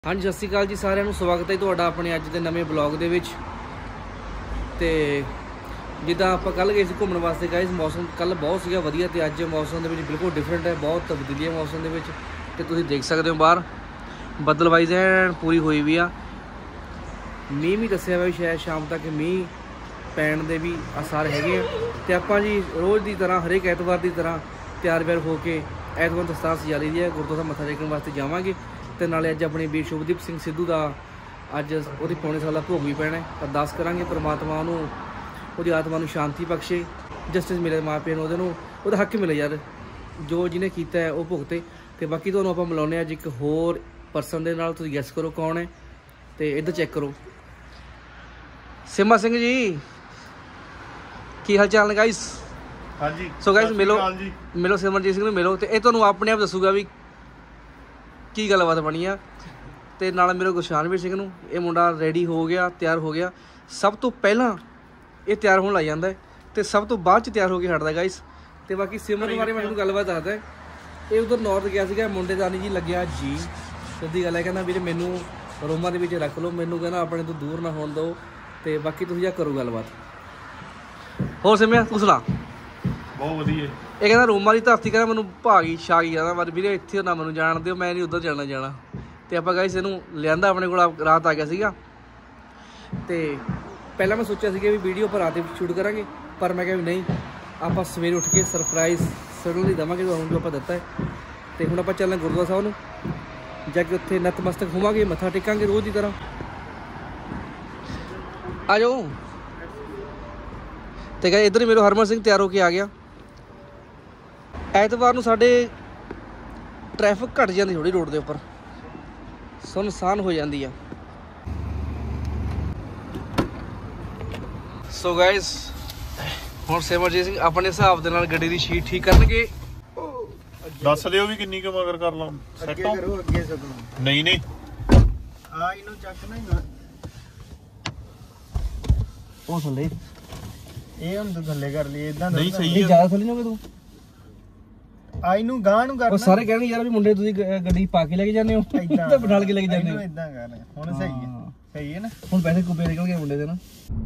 हाँ जी, सत श्री अकाल जी सारिਆਂ ਨੂੰ स्वागत है ਤੁਹਾਡਾ ਆਪਣੇ ਅੱਜ ਦੇ ਨਵੇਂ ਬਲੌਗ ਦੇ ਵਿੱਚ। ਤੇ ਜਿੱਦਾਂ ਆਪਾਂ ਕੱਲ ਗਏ ਸੀ ਘੁੰਮਣ ਵਾਸਤੇ ਗਾਇਸ, ਮੌਸਮ ਕੱਲ ਬਹੁਤ ਸੀਗਾ ਵਧੀਆ ਤੇ ਅੱਜ ਮੌਸਮ ਦੇ ਵਿੱਚ ਬਿਲਕੁਲ ਡਿਫਰੈਂਟ ਹੈ, ਬਹੁਤ ਤਬਦੀਲੀ ਹੈ ਮੌਸਮ ਦੇ ਵਿੱਚ। ਤੇ ਤੁਸੀਂ ਦੇਖ ਸਕਦੇ ਹੋ ਬਾਹਰ ਬੱਦਲਵਾਈਜ਼ ਐਨ ਪੂਰੀ ਹੋਈ ਵੀ ਆ। ਮੀਂਹ ਵੀ ਦੱਸਿਆ ਵਾ ਸ਼ਾਇਦ ਸ਼ਾਮ ਤੱਕ ਮੀਂਹ ਪੈਣ ਦੇ ਵੀ ਆਸਾਰ ਹੈਗੇ ਆ। ਤੇ ਆਪਾਂ ਜੀ ਰੋਜ਼ ਦੀ ਤਰ੍ਹਾਂ ਹਰੇਕ ਐਤਵਾਰ ਦੀ ਤਰ੍ਹਾਂ ਤਿਆਰ ਬਿਆਰ ਹੋ ਕੇ ਐਤਵਾਰ ਦਸਤਾਰ ਸਜਾ ਲਈ ਦੀ ਹੈ, ਗੁਰਦੁਆਰਾ ਸਾਹਿਬ ਮੱਥਾ ਟੇਕਣ ਵਾਸਤੇ ਜਾਵਾਂਗੇ। ਤੇ ਨਾਲੇ ਅੱਜ ਆਪਣੇ ਵੀਰ ਸ਼ੁਭਦੀਪ ਸਿੰਘ ਸਿੱਧੂ ਦਾ ਅੱਜ ਉਹਦੀ ਪੌਣੇ ਸਾਲ ਦਾ ਭੋਗ ਵੀ ਪੈਣਾ। ਅਰਦਾਸ ਕਰਾਂਗੇ ਪਰਮਾਤਮਾ ਉਹਨੂੰ ਉਹਦੀ ਆਤਮਾ ਨੂੰ ਸ਼ਾਂਤੀ ਬਖਸ਼ੇ, ਜਸਟਿਸ ਮਿਲੇ ਮਾਂ ਪਿਓ ਨੂੰ, ਉਹਦਾ ਹੱਕ ਮਿਲੇ ਯਾਰ, ਜੋ ਜਿਹਨੇ ਕੀਤਾ ਹੈ ਉਹ ਭੁਗਤੇ। ਤੇ ਬਾਕੀ ਤੁਹਾਨੂੰ ਆਪਾਂ ਮਿਲਾਉਂਦੇ ਅੱਜ ਇੱਕ ਹੋਰ ਪਰਸਨ ਦੇ ਨਾਲ, ਤੁਸੀਂ ਗੈਸ ਕਰੋ ਕੌਣ ਹੈ। ਤੇ ਇੱਧਰ ਚੈੱਕ ਕਰੋ, ਸਿਮਾ ਸਿੰਘ ਜੀ ਕੀ ਹਾਲ ਚਾਲ ਨੇ ਗਾਇਸ? ਹਾਂਜੀ ਸੋ ਗਾਇਸ ਮਿਲੋ ਸਿਮਰਜੀਤ ਸਿੰਘ ਨੂੰ ਮਿਲੋ ਤੇ ਇਹ ਤੁਹਾਨੂੰ ਆਪਣੇ ਆਪ ਦੱਸੂਗਾ ਵੀ ਕੀ ਗੱਲਬਾਤ ਬਣੀ ਆ। ਤੇ ਨਾਲ ਮੇਰੇ ਗੁਰਸ਼ਾਨਵੀਰ ਸਿੰਘ ਨੂੰ, ਇਹ ਮੁੰਡਾ ਰੈਡੀ ਹੋ ਗਿਆ, ਤਿਆਰ ਹੋ ਗਿਆ। ਸਭ ਤੋਂ ਪਹਿਲਾਂ ਇਹ ਤਿਆਰ ਹੋਣ ਲੱਗ ਜਾਂਦਾ ਤੇ ਸਭ ਤੋਂ ਬਾਅਦ ਚ ਤਿਆਰ ਹੋ ਕੇ ਹਟਦਾ ਗਾਇਸ। ਤੇ ਬਾਕੀ ਸਿਮਰਨ ਬਾਰੇ ਮੈਨੂੰ ਗੱਲਬਾਤ ਦੱਸਦਾ, ਇਹ ਉਧਰ ਨਾਰਥ ਗਿਆ ਸੀਗਾ, ਮੁੰਡੇ ਦਾ ਨਹੀਂ ਜੀ ਲੱਗਿਆ ਜੀ, ਸਿੱਧੀ ਗੱਲ ਹੈ। ਕਹਿੰਦਾ ਵੀਰੇ ਮੈਨੂੰ ਰੋਮਾਂ ਦੇ ਵਿੱਚ ਰੱਖ ਲਓ, ਮੈਨੂੰ ਕਹਿੰਦਾ ਆਪਣੇ ਤੋਂ ਦੂਰ ਨਾ ਹੋਣ ਦਿਓ। ਤੇ ਬਾਕੀ ਤੁਸੀਂ ਆ ਕਰੋ ਗੱਲਬਾਤ। ਹੋਰ ਸਿਮਿਆ ਤੂੰ ਸੁਣਾ? ਬਹੁਤ ਵਧੀਆ। ਇਹ ਕਹਿੰਦਾ ਰੋਮਾਂ ਦੀ ਧਰਤੀ ਕਹਿੰਦਾ ਮੈਨੂੰ ਭਾਗੀ ਛਾਗੀ ਜਾਂਦਾ, ਪਰ ਵੀਰੇ ਇੱਥੇ ਨਾ ਮੈਨੂੰ ਜਾਣ ਦਿਓ, ਮੈਂ ਨਹੀਂ ਉੱਧਰ ਜਾਣਾ। ਤੇ ਆਪਾਂ ਗਾਇਸ ਇਹਨੂੰ ਲਿਆਂਦਾ ਆਪਣੇ ਕੋਲ, ਰਾਤ ਆ ਗਿਆ ਸੀਗਾ। ਤੇ ਪਹਿਲਾਂ ਮੈਂ ਸੋਚਿਆ ਸੀਗਾ ਵੀ ਵੀਡੀਓ ਪਰ ਰਾਤ ਸ਼ੂਟ ਕਰਾਂਗੇ, ਪਰ ਮੈਂ ਕਿਹਾ ਵੀ ਨਹੀਂ, ਆਪਾਂ ਸਵੇਰੇ ਉੱਠ ਕੇ ਸਰਪ੍ਰਾਈਜ਼ ਸਡਨਲੀ ਦੇਵਾਂਗੇ ਹੁਣ ਜੋ ਆਪਾਂ ਦਿੱਤਾ ਹੈ। ਤੇ ਹੁਣ ਆਪਾਂ ਚੱਲਾਂਗੇ ਗੁਰਦੁਆਰਾ ਸਾਹਿਬ ਨੂੰ, ਜਾ ਕੇ ਉੱਥੇ ਨਤਮਸਤਕ ਹੋਵਾਂਗੇ, ਮੱਥਾ ਟੇਕਾਂਗੇ ਰੋਜ਼ ਦੀ ਤਰ੍ਹਾਂ। ਆ ਜਾਓ। ਤੇ ਗਾਇਸ ਇੱਧਰ ਹੀ ਮੇਰਾ ਹਰਮਨ ਸਿੰਘ ਤਿਆਰ ਹੋ ਕੇ ਆ ਗਿਆ। ਐਤਵਾਰ ਨੂੰ ਸਾਡੇ ਟ੍ਰੈਫਿਕ ਘੱਟ ਜਾਂਦੀ ਥੋੜੀ ਰੋਡ ਦੇ ਉੱਪਰ, ਸੁਨਸਾਨ ਹੋ ਜਾਂਦੀ ਆ। ਸੋ ਗਾਇਸ ਹੁਣ ਸਿਮਰਜੀਤ ਸਿੰਘ ਆਪਣੇ ਹਿਸਾਬ ਦੇ ਨਾਲ ਗੱਡੀ ਦੀ ਸ਼ੀਟ ਠੀਕ ਕਰਨਗੇ। ਦੱਸ ਦਿਓ ਵੀ ਕਿੰਨੀ ਕੁ ਮਗਰ ਕਰ ਲਾਂ। ਅੱਗੇ ਕਰੋ, ਅੱਗੇ ਸਗੋਂ ਨਹੀਂ ਆ ਇਹਨੂੰ ਚੱਕਣਾ ਹੀ ਨਾ, ਉਹ ਥੱਲੇ ਇਹ ਹੁਣ ਤੂੰ ਥੱਲੇ ਕਰ ਲਈ ਇਦਾਂ ਨਹੀਂ ਸਹੀ ਇਹ ਆ। ਜ਼ਿਆਦਾ ਥੱਲੇ ਨਾ ਹੋਵੇ ਤੂੰ। ਆ ਇਹਨੂੰ ਗਾਂ ਨੂੰ ਕਰਨਾ। ਉਹ ਸਾਰੇ ਕਹਿਣਗੇ ਯਾਰ ਵੀ ਮੁੰਡੇ ਤੁਸੀਂ ਗੱਡੀ ਪਾ ਕੇ ਲੈ ਕੇ ਜਾਂਦੇ ਹੋ ਤੇ ਬਿਠਾ ਕੇ ਲੈ ਕੇ ਜਾਂਦੇ ਹੋ। ਇਦਾਂ ਕਰ, ਹੁਣ ਸਹੀ ਹੈ, ਸਹੀ ਹੈ ਨਾ। ਹੁਣ ਪੈਸੇ ਕੁੱਬੇ ਨਿਕਲ ਗਏ ਮੁੰਡੇ ਦੇ ਨਾ।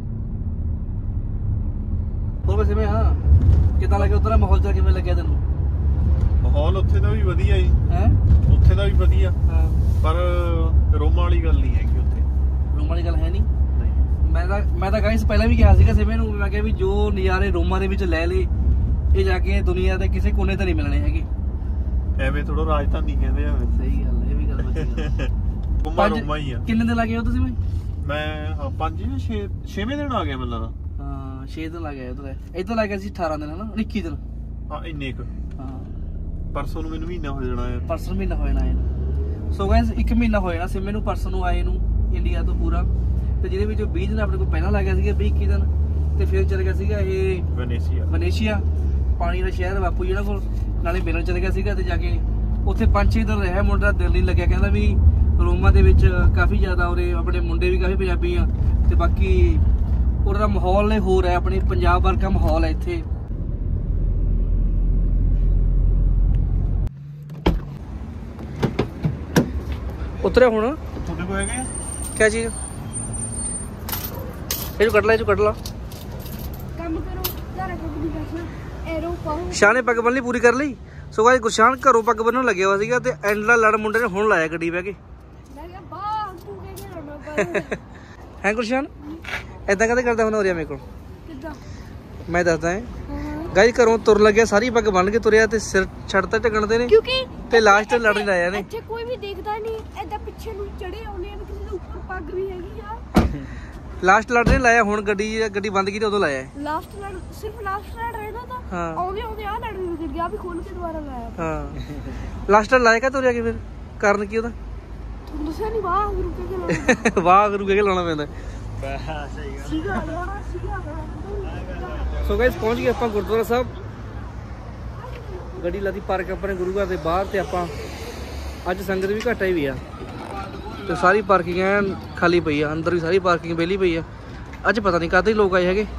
ਹੋਰ ਵੈਸੇ ਮੈਂ ਹਾਂ ਕਿੱਦਾਂ ਲੱਗਿਆ ਉਧਰ ਮਾਹੌਲ ਚ, ਕਿਵੇਂ ਲੱਗਿਆ ਤੈਨੂੰ? ਮਾਹੌਲ ਉੱਥੇ ਦਾ ਵੀ ਵਧੀਆ ਜੀ, ਹੈ ਉੱਥੇ ਦਾ ਵੀ ਵਧੀਆ, ਹਾਂ, ਪਰ ਰੋਮਾਂ ਵਾਲੀ ਗੱਲ ਨਹੀਂ ਹੈਗੀ ਉੱਥੇ। ਰੋਮਾਂ ਵਾਲੀ ਗੱਲ ਹੈ ਨਹੀਂ। ਮੈਂ ਤਾਂ ਗਾਇਸ ਪਹਿਲਾਂ ਵੀ ਕਿਹਾ ਸੀਗਾ ਸਿਮੇ ਨੂੰ, ਮੈਂ ਕਿਹਾ ਵੀ ਜੋ ਨਜ਼ਾਰੇ ਰੋਮਾਂ ਦੇ ਵਿੱਚ ਲੈ ਲਏ, ਇਹ ਜਾ ਕੇ ਦੁਨੀਆ ਦੇ ਕਿਸੇ ਕੋਨੇ ਤੇ ਨਹੀਂ ਮਿਲਣੇ ਹੈਗੇ। ਐਵੇਂ ਥੋੜਾ ਰਾਜਧਾਨੀ ਕਹਿੰਦੇ ਆ। ਸਹੀ ਗੱਲ, ਇਹ ਵੀ ਗੱਲ ਵਧੀਆ। ਰੋਮਾਂ ਹੀ ਆ। ਕਿੰਨੇ ਦਿਨ ਲੱਗੇ ਹੋ ਤੁਸੀਂ? ਮੈਂ 5 ਜਾਂ 6ਵੇਂ ਦਿਨ ਆ ਗਿਆ ਮੈਨੂੰ ਲੱਗਦਾ। ਹਾਂ 6 ਦਿਨ ਲੱਗ ਗਏ ਉਧਰ, ਇੱਧਰ ਲੱਗ ਗਿਆ ਸੀ 18 ਦਿਨ, ਹਨਾ 21 ਦਿਨ। ਹਾਂ ਇੰਨੇ ਕੁ। ਹਾਂ ਪਰਸੋਂ ਨੂੰ ਮੈਨੂੰ ਮਹੀਨਾ ਹੋ ਜਾਣਾ ਹੈ। ਪਰਸੋਂ ਮਹੀਨਾ ਹੋ ਜਾਣਾ ਹੈ। ਸੋ ਗਾਇਸ 1 ਮਹੀਨਾ ਹੋ ਜਾਣਾ ਸਿਮੇ ਨੂੰ ਪਰਸੋਂ ਨੂੰ ਆਏ ਨੂੰ ਇੰਡੀਆ ਤੋਂ ਪੂਰਾ। ਤੇ ਜਿਹਦੇ ਵਿੱਚ 20 ਦਿਨ ਆਪਣੇ ਕੋਲ ਪਹਿਲਾਂ ਲੱਗ ਗਿਆ ਸੀਗਾ, 20-21 ਦਿਨ। ਤੇ ਫਿਰ ਚਲ ਗਿਆ ਸੀਗਾ ਇਹ ਵੈਨੇਸ਼ੀਆ, ਪਾਣੀ ਦਾ ਸ਼ਹਿਰ ਬਾਪੂ ਜਿਹੜਾ ਕੋਲ, ਨਾਲੇ ਮਿਲਣ ਚਲ ਗਿਆ ਸੀਗਾ। ਤੇ ਜਾ ਕੇ ਉੱਥੇ 5-6 ਦਿਨ ਰਿਹਾ, ਮੁੰਡਾ ਦਿਲ ਨਹੀਂ ਲੱਗਿਆ, ਕਹਿੰਦਾ ਵੀ ਰੋਮਾਂ ਦੇ ਵਿੱਚ ਕਾਫੀ ਜ਼ਿਆਦਾ ਉਰੇ ਆਪਣੇ ਮੁੰਡੇ ਵੀ ਕਾਫੀ ਪੰਜਾਬੀ ਆ, ਤੇ ਬਾਕੀ ਉਰੇ ਦਾ ਮਾਹੌਲ ਨੇ ਹੋਰ ਹੈ, ਆਪਣੇ ਪੰਜਾਬ ਵਰਗਾ ਮਾਹੌਲ ਹੈ ਇੱਥੇ। ਉਤਰਿਆ ਹੁਣ ਤੁਹਾਡੇ ਕੋਲ ਹੈਗੇ ਆ ਕਿਆ ਚੀਜ਼? ਇਹ ਕੱਢ ਲਾ, ਕੱਢ ਲਾ। ਕੰਮ ਕਰੋ, ਘਰ ਕੋਈ ਬੈਠਣਾ, ਐਰੋ ਪਾਓ। ਸ਼ਾਹ ਨੇ ਪੱਗ ਬੰਨ੍ਹਣੀ ਪੂਰੀ ਕਰ ਲਈ। ਸੋ ਗਾਇਸ ਗੁਰਸ਼ਾਨ ਘਰੋਂ ਪੱਗ ਬੰਨ੍ਹਣ ਲੱਗਿਆ ਹੋਇਆ ਸੀਗਾ, ਤੇ ਐਂਡਲਾ ਲੜ ਮੁੰਡੇ ਨੇ ਹੁਣ ਲਾਇਆ ਗੱਡੀ ਬਹਿ ਕੇ। ਮੈਂ ਕਿਹਾ ਬਾਹ ਤੂੰ ਕਹਿ ਰੋਣਾ ਪਰ ਹੈ ਗੁਰਸ਼ਾਨ ਏਦਾਂ ਕਦੇ ਕਰਦਾ ਹੁੰਦਾ ਹੋ ਰਿਹਾ ਮੇਰੇ ਕੋਲ? ਕਿੱਦਾਂ? ਮੈਂ ਦੱਸਦਾ ਹੈ ਗਾਇਸ, ਘਰੋਂ ਤੁਰ ਲੱਗਿਆ ਸਾਰੀ ਪੱਗ ਬੰਨ੍ਹ ਕੇ ਤੁਰਿਆ, ਤੇ ਸਿਰ ਛੱਡਤਾ ਢਕਣਦੇ ਨੇ, ਕਿਉਂਕਿ ਤੇ ਲਾਸਟ ਲੜ ਨਹੀਂ ਲਾਇਆ ਨੇ। ਇੱਥੇ ਕੋਈ ਵੀ ਦੇਖਦਾ ਨਹੀਂ, ਐਦਾਂ ਪਿੱਛੇ ਨੂੰ ਚੜੇ ਆਉਨੇ ਆ ਵੀ ਕਿਸੇ ਦੇ ਉੱਪਰ ਪੱਗ ਵੀ ਹੈਗੀ ਆ। ਲਾਸਟ ਲੜ ਨਹੀਂ ਲਾਇਆ, ਹੁਣ ਗੱਡੀ ਬੰਦ ਕੀਤੀ ਉਦੋਂ ਲਾਇਆ ਹੈ। ਲਾਸਟ ਲੜ ਸਿਰਫ ਲਾਸਟ ਲੜ ਰਹਿਣਾ ਤਾਂ ਹਾਂ, ਆਉਂਦੇ ਆ ਲੜ ਵੀ ਗਿਰ ਗਿਆ, ਵੀ ਖੋਲ ਕੇ ਦੁਬਾਰਾ ਲਾਇਆ। ਹਾਂ ਲਾਸਟ ਲੜ ਲਾਇਆ ਕਾ ਤੁਰਿਆ ਕੇ? ਫਿਰ ਕਾਰਨ ਕੀ ਉਹਦਾ? ਤੁਹਾਨੂੰ ਦੱਸਿਆ ਨਹੀਂ, ਵਾਹ ਰੁਕੇ ਕੇ ਲਾਉਣਾ। ਵਾਹ ਗੁਰੂ ਕੇ ਲਾਉਣਾ ਪੈਂਦਾ। ਸਹੀ ਗੱਲ। ਸੀਗਾ ਲਾਉਣਾ ਸੀਗਾ। ਸੋ ਗਾਇਸ ਪਹੁੰਚ ਗਏ ਆਪਾਂ ਗੁਰਦੁਆਰਾ ਸਾਹਿਬ, ਗੱਡੀ ਲਾਦੀ ਪਾਰਕ ਆਪਣੇ ਗੁਰੂ ਘਰ ਦੇ ਬਾਹਰ। ਤੇ ਆਪਾਂ ਅੱਜ ਸੰਗਤ ਵੀ ਘੱਟ ਆਈ ਵੀ ਆ, ਤੇ ਸਾਰੀ ਪਾਰਕਿੰਗ ਐਨ ਖਾਲੀ ਪਈ ਆ, ਅੰਦਰ ਵੀ ਸਾਰੀ ਪਾਰਕਿੰਗ ਵਿਹਲੀ ਪਈ ਆ। ਅੱਜ ਪਤਾ ਨਹੀਂ ਕਾਹਦੇ ਲੋਕ ਆਏ ਹੈਗੇ।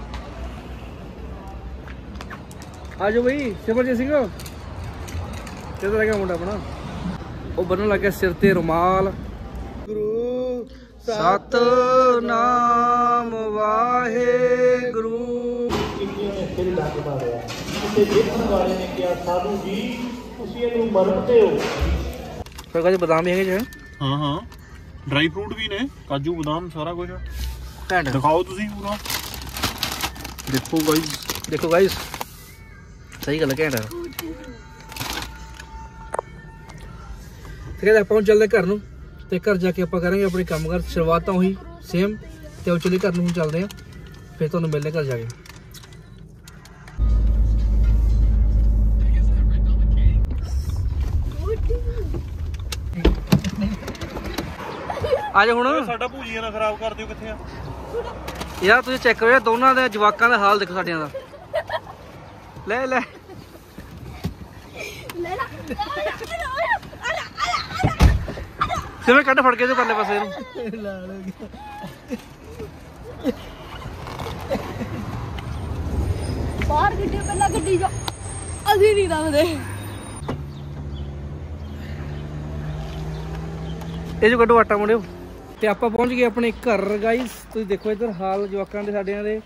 ਆ ਜਾਓ ਬਈ ਸਿਮਰਜੀਤ ਸਿੰਘ, ਕਿੱਧਰ ਰਹਿ ਗਿਆ ਮੁੰਡਾ ਆਪਣਾ? ਉਹ ਬੰਨਣ ਲੱਗ ਗਿਆ ਸਿਰ ਤੇ ਰੁਮਾਲ। ਸਤਨਾਮ ਵਾਹਿਗੁਰੂ। ਫਿਰ ਕਾਜ ਬਦਾਮ ਵੀ ਹੈਗੇ ਜੀ? ਹਾਂ ਹਾਂ, ਡਰਾਈ ਫਰੂਟ ਵੀ ਨੇ, ਕਾਜੂ ਬਦਾਮ ਸਾਰਾ ਕੁਝ ਘੈਂਟ। ਦਿਖਾਓ ਤੁਸੀਂ ਪੂਰਾ। ਦੇਖੋ ਗਾਇਸ ਸਹੀ ਗੱਲ ਹੈ, ਘੈਂਟ ਹੈ। ਠੀਕ ਹੈ, ਆਪਾਂ ਹੁਣ ਚੱਲਦੇ ਘਰ ਨੂੰ ਤੇ ਘਰ ਜਾ ਕੇ ਆਪਾਂ ਕਰਾਂਗੇ ਆਪਣੇ ਕੰਮ ਕਰ ਸ਼ੁਰੂਆਤ ਤਾਂ ਉਹੀ ਸੇਮ ਤੇ ਉਹ ਚਲੇ ਘਰ ਨੂੰ ਹੁਣ ਚੱਲਦੇ ਆ, ਫਿਰ ਤੁਹਾਨੂੰ ਮਿਲਦੇ ਘਰ ਜਾ ਕੇ। ਆ ਜਾ ਹੁਣ। ਸਾਡਾ ਭੂਜੀਆ ਨਾ ਖਰਾਬ ਕਰ ਦਿਓ। ਕਿੱਥੇ ਆ ਯਾਰ ਤੁਸੀਂ ਚੈੱਕ ਕਰੋ ਦੋਨਾਂ ਦੇ ਜਵਾਕਾਂ ਦਾ ਹਾਲ ਦੇਖੋ ਸਾਡਿਆਂ ਦਾ। ਲੈ ਲੈ ਸਿਵੇਂ ਕੱਢ ਫੜ ਕੇ ਤੇ ਪਰਲੇ ਪਾਸੇ ਇਹਨੂੰ। ਬਾਹਰ ਗੱਡੀ ਪਹਿਲਾਂ ਗੱਡੀ ਜਾ, ਅਸੀਂ ਨਹੀਂ ਦੱਸਦੇ। ਇਹ ਜੋ ਕੱਢੋ ਆਟਾ ਮੁੰਡਿਓ। ਤੇ ਆਪਾਂ ਪਹੁੰਚ ਗਏ ਆਪਣੇ ਘਰ ਗਾਈਸ। ਤੁਸੀਂ ਦੇਖੋ ਇੱਧਰ ਹਾਲ ਜਵਾਕਾਂ ਦੇ ਸਾਡਿਆਂ ਦੇ।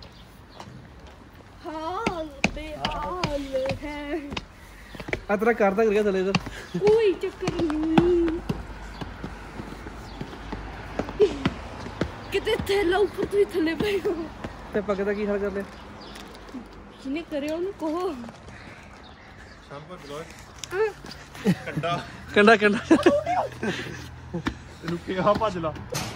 ਹਾਲ ਹੈ ਆ ਤੇਰਾ ਘਰ ਤਾਂ ਗਿਆ ਥੱਲੇ ਇੱਧਰ। ਕੋਈ ਚੱਕਰ ਨਹੀਂ, ਕਿਤੇ ਥੱਲੇ ਉੱਪਰ ਤੁਸੀਂ ਥੱਲੇ ਪਏ ਹੋ। ਤੇ ਪੱਗ ਦਾ ਕੀ ਹਾਲ ਕਰ ਲਿਆ? ਜਿਹਨੇ ਕਰਿਆ ਉਹਨੂੰ ਕਹੋ। ਕੰਡਾ ਕੰਡਾ ਕੰਡਾ ਇਹਨੂੰ ਕਿਹਾ ਭੱਜ ਲਾ।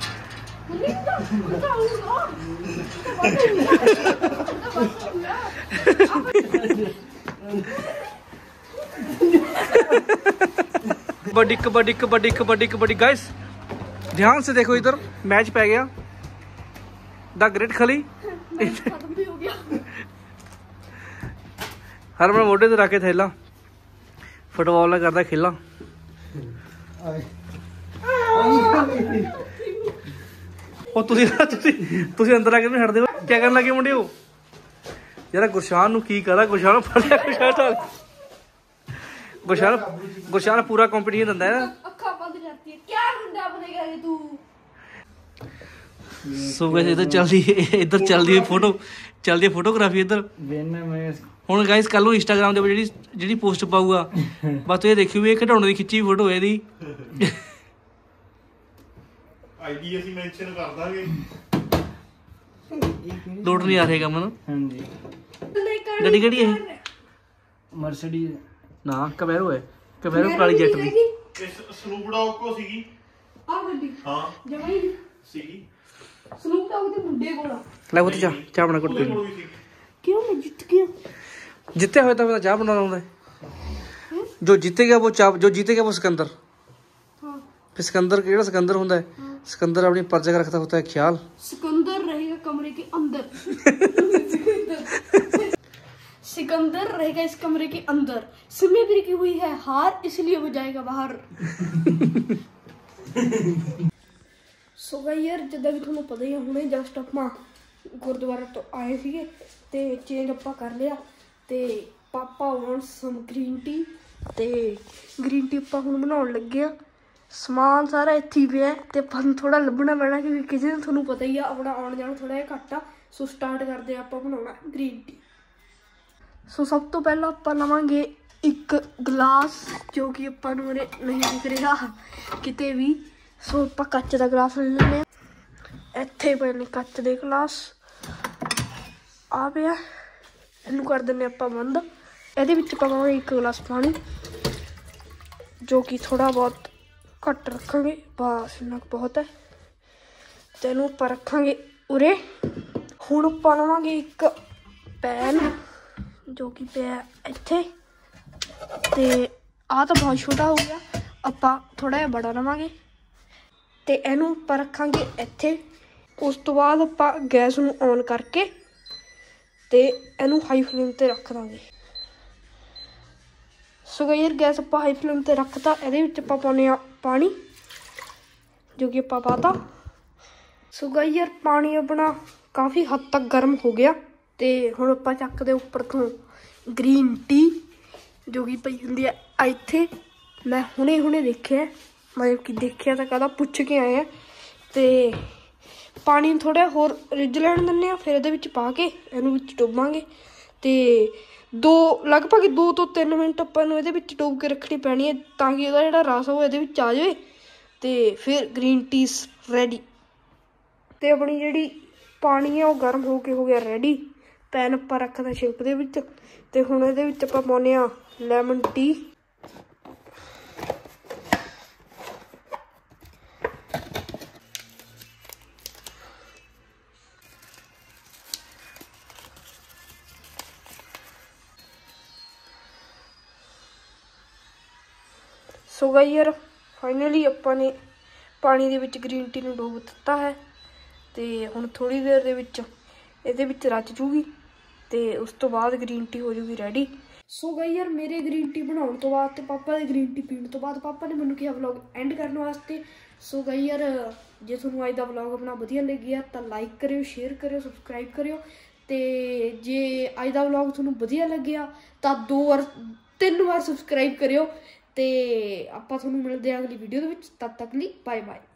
कबड्डी कबड्डी कबड्डी कबड्डी कबड्डी गाइस ध्यान से देखो इधर मैच पै गया द ग्रेट खली खत्म भी हो गया। हर मैं मोटे से रखे थैला फुटबॉल करता खेला। ਉਹ ਤੁਸੀਂ ਅੰਦਰ ਆ ਕੇ ਨਹੀਂ ਹਟਦੇ ਹੋ। ਕੀ ਕਰਨ ਲੱਗੇ ਮੁੰਡਿਓ? ਯਾਰ ਗੁਰਸ਼ਾਨ ਨੂੰ ਕੀ ਕਰਾਂ? ਗੁਰਸ਼ਾਨ ਫੜਿਆ, ਗੁਰਸ਼ਾਨ ਪੂਰਾ ਕੰਪੀਟੀਸ਼ਨ ਦਿੰਦਾ ਹੈ। ਅੱਖਾਂ ਬੰਦ ਕਰਤੀ ਹੈ। क्या गुंडा बनेगा ये तू? ਸੋ ਗਾਇਸ ਇੱਧਰ ਚੱਲਦੀ ਹੈ ਫੋਟੋਗ੍ਰਾਫੀ ਇੱਧਰ। ਹੁਣ ਗਾਇਸ ਕੱਲ ਨੂੰ ਇੰਸਟਾਗ੍ਰਾਮ ਦੇ ਉੱਤੇ ਜਿਹੜੀ ਪੋਸਟ ਪਾਊਗਾ ਬਸ ਤੂੰ ਇਹ ਦੇਖਿਓ ਵੀ ਇਹ ਘਟਾਉਣ ਦੀ ਖਿੱਚੀ ਫੋਟੋ ਹੈ ਇਹਦੀ। ਆਈਡੀ ਅਸੀਂ ਮੈਂਸ਼ਨ ਕਰ ਦਾਂਗੇ। ਲੋਟ ਨਹੀਂ ਆ ਰਿਹਾ ਕੰਮ ਨਾ। ਹਾਂਜੀ ਗੱਡੀ ਕਿਹੜੀ ਇਹ? ਮਰਸੀਡੀਜ਼ ਨਾ ਕਵੈਰੋ ਹੈ। ਕਵੈਰੋ ਕਾਲੀ ਜੈਟ ਦੀ। ਸਨੂਪ ਡੌਗ ਕੋ ਸੀਗੀ ਆ ਗੱਡੀ ਹਾਂ ਜਮਾਈ ਸੀਗੀ। ਸਨੂਪ ਡੌਗ ਦੇ ਮੁੰਡੇ ਕੋਲ। ਲੈ ਉਹ ਤੇ ਚਾਹ ਬਣਾ ਕੁੱਟ ਕੇ। क्यों मैं जीत गया? जितने हुए तो चाय बनाना होता है। जो जीतेगा वो सिकंदर। हाँ। फिर सिकंदर केड़ा सिकंदर होता है? हाँ। सिकंदर अपनी पर जगह रखता होता है ख्याल। सिकंदर रहेगा कमरे के अंदर। सिकंदर रहेगा इस कमरे के अंदर। सिमी बिकी हुई है हार, इसलिए वो जाएगा बाहर। सो गाइस यार जदा भी ਤੁਹਾਨੂੰ ਪਤਾ ਹੀ ਹੁਣੇ ਜਸਟ ਆਪਾਂ ਗੁਰਦੁਆਰੇ ਤੋਂ ਆਏ ਸੀਗੇ ਤੇ ਚੇਂਜ ਆਪਾਂ ਕਰ ਲਿਆ ਤੇ ਪਾਪਾ ਵਾਂਟ ਸਮ ਗ੍ਰੀਨ ਟੀ ਤੇ ਗ੍ਰੀਨ ਟੀ ਆਪਾਂ ਹੁਣ ਬਣਾਉਣ ਲੱਗੇ ਆ। ਸਮਾਨ ਸਾਰਾ ਇੱਥੇ ਹੀ ਪਿਆ ਤੇ ਆਪਾਂ ਨੂੰ ਥੋੜਾ ਲੱਭਣਾ ਪੈਣਾ ਕਿਉਂਕਿ ਕਿਸੇ ਨੂੰ ਤੁਹਾਨੂੰ ਪਤਾ ਹੀ ਆ ਆਪਣਾ ਆਉਣ ਜਾਣਾ ਥੋੜਾ ਜਿਹਾ ਘੱਟ ਆ। ਸੋ ਸਟਾਰਟ ਕਰਦੇ ਆ ਆਪਾਂ ਬਣਾਉਣਾ ਗ੍ਰੀਨ ਟੀ। ਸੋ ਸਭ ਤੋਂ ਪਹਿਲਾਂ ਆਪਾਂ ਲਵਾਂਗੇ ਇੱਕ ਗਲਾਸ ਜੋ ਕਿ ਆਪਾਂ ਨੂੰ ਨਹੀਂ ਦਿਖ ਰਿਹਾ ਕਿਤੇ ਵੀ। ਸੋ ਆਪਾਂ ਕੱਚ ਦਾ ਗਲਾਸ ਲੈ ਲੈਂਦੇ ਹਾਂ। ਇੱਥੇ ਪਏ ਨੇ ਕੱਚ ਦੇ ਗਲਾਸ ਆ ਪਿਆ। ਇਹਨੂੰ ਕਰ ਦਿੰਦੇ ਆਪਾਂ ਬੰਦ। ਇਹਦੇ ਵਿੱਚ ਪਾਵਾਂਗੇ ਇੱਕ ਗਲਾਸ ਪਾਣੀ ਜੋ ਕਿ ਥੋੜਾ ਬਹੁਤ ਘੱਟ ਰੱਖਾਂਗੇ, ਬਸ ਇੰਨਾ ਬਹੁਤ ਹੈ। ਤੇ ਇਹਨੂੰ ਆਪਾਂ ਰੱਖਾਂਗੇ ਉਰੇ। ਹੁਣ ਆਪਾਂ ਲਵਾਂਗੇ ਇੱਕ ਪੈਨ ਜੋ ਕਿ ਪਿਆ ਇੱਥੇ ਤੇ ਆਹ ਤਾਂ ਬਹੁਤ ਛੋਟਾ ਹੋ ਗਿਆ। ਆਪਾਂ ਥੋੜਾ ਜਿਹਾ ਬੜਾ ਲਵਾਂਗੇ ਤੇ ਇਹਨੂੰ ਆਪਾਂ ਰੱਖਾਂਗੇ ਇੱਥੇ। ਉਸ ਤੋਂ ਬਾਅਦ ਆਪਾਂ ਗੈਸ ਨੂੰ ਔਨ ਕਰਕੇ ਤੇ ਇਹਨੂੰ ਹਾਈ ਫਲੇਮ ਤੇ ਰੱਖ ਦਾਂਗੇ। ਸੋ ਗਾਇਸ ਗੈਸ ਆਪਾਂ ਹਾਈ ਫਲੇਮ ਤੇ ਰੱਖਤਾ। ਇਹਦੇ ਵਿੱਚ ਆਪਾਂ ਪਾਉਂਦੇ ਹਾਂ ਪਾਣੀ ਜੋ ਕਿ ਆਪਾਂ ਪਾਤਾ। ਸੋ ਗਾਇਸ ਪਾਣੀ ਆਪਣਾ ਕਾਫੀ ਹੱਦ ਤੱਕ ਗਰਮ ਹੋ ਗਿਆ ਤੇ ਹੁਣ ਆਪਾਂ ਚੱਕਦੇ ਉੱਪਰ ਤੋਂ ਗ੍ਰੀਨ ਟੀ ਜੋ ਕਿ ਪਈ ਹੁੰਦੀ ਹੈ ਇੱਥੇ। ਮੈਂ ਹੁਣੇ ਦੇਖਿਆ, ਮਤਲਬ ਕਿ ਦੇਖਿਆ ਤਾਂ ਕਦਾ ਪੁੱਛ ਕੇ ਆਏ ਆ ਤੇ ਪਾਣੀ ਨੂੰ ਥੋੜ੍ਹਾ ਹੋਰ ਰਿੱਝ ਲੈਣ ਦਿੰਦੇ ਹਾਂ, ਫਿਰ ਇਹਦੇ ਵਿੱਚ ਪਾ ਕੇ ਇਹਨੂੰ ਵਿੱਚ ਡੋਬਾਂਗੇ। ਤੇ ਲਗਭਗ 2 ਤੋਂ 3 ਮਿੰਟ ਆਪਾਂ ਨੂੰ ਇਹਦੇ ਵਿੱਚ ਡੋਬ ਕੇ ਰੱਖਣੀ ਪੈਣੀ ਹੈ, ਤਾਂ ਕਿ ਉਹਦਾ ਜਿਹੜਾ ਰਸ ਉਹ ਇਹਦੇ ਵਿੱਚ ਆ ਜਾਵੇ। ਤੇ ਫਿਰ ਗ੍ਰੀਨ ਟੀਸ ਰੈਡੀ। ਤੇ ਆਪਣੀ ਜਿਹੜੀ ਪਾਣੀ ਆ ਉਹ ਗਰਮ ਹੋ ਕੇ ਹੋ ਗਿਆ ਰੈਡੀ। ਪੈਨ ਆਪਾਂ ਰੱਖਦਾ ਸਿੰਕ ਦੇ ਵਿੱਚ, ਤੇ ਹੁਣ ਇਹਦੇ ਵਿੱਚ ਆਪਾਂ ਪਾਉਂਦੇ ਹਾਂ ਲੈਮਨ ਟੀ। ਸੋ ਗਾਇਸ ਯਾਰ ਫਾਈਨਲੀ ਆਪਾਂ ਨੇ ਪਾਣੀ ਦੇ ਵਿੱਚ ਗ੍ਰੀਨ ਟੀ ਨੂੰ ਡੋਬ ਦਿੱਤਾ ਹੈ, ਤੇ ਹੁਣ ਥੋੜ੍ਹੀ ਦੇਰ ਦੇ ਵਿੱਚ ਇਹਦੇ ਵਿੱਚ ਰਚ ਜੂਗੀ, ਤੇ ਉਸ ਤੋਂ ਬਾਅਦ ਗ੍ਰੀਨ ਟੀ ਹੋ ਜੂਗੀ ਰੈਡੀ। ਸੋ ਗਾਇਸ ਯਾਰ ਮੇਰੇ ਗ੍ਰੀਨ ਟੀ ਬਣਾਉਣ ਤੋਂ ਬਾਅਦ ਤੇ ਪਾਪਾ ਦੇ ਗ੍ਰੀਨ ਟੀ ਪੀਣ ਤੋਂ ਬਾਅਦ ਪਾਪਾ ਨੇ ਮੈਨੂੰ ਕਿਹਾ ਵਲੌਗ ਐਂਡ ਕਰਨ ਵਾਸਤੇ। ਸੋ ਗਾਇਸ ਯਾਰ ਜੇ ਤੁਹਾਨੂੰ ਅੱਜ ਦਾ ਵਲੌਗ ਆਪਣਾ ਵਧੀਆ ਲੱਗਿਆ ਤਾਂ ਲਾਈਕ ਕਰਿਓ, ਸ਼ੇਅਰ ਕਰਿਓ, ਸਬਸਕ੍ਰਾਈਬ ਕਰਿਓ। ਤੇ ਜੇ ਅੱਜ ਦਾ ਵਲੌਗ ਤੁਹਾਨੂੰ ਵਧੀਆ ਲੱਗਿਆ ਤਾਂ 3 ਵਾਰ ਸਬਸਕ੍ਰਾਈਬ ਕਰਿਓ। ਤੇ ਆਪਾਂ ਤੁਹਾਨੂੰ ਮਿਲਦੇ ਹਾਂ ਅਗਲੀ ਵੀਡੀਓ ਦੇ ਵਿੱਚ। ਤਦ ਤੱਕ ਲਈ ਬਾਏ ਬਾਏ।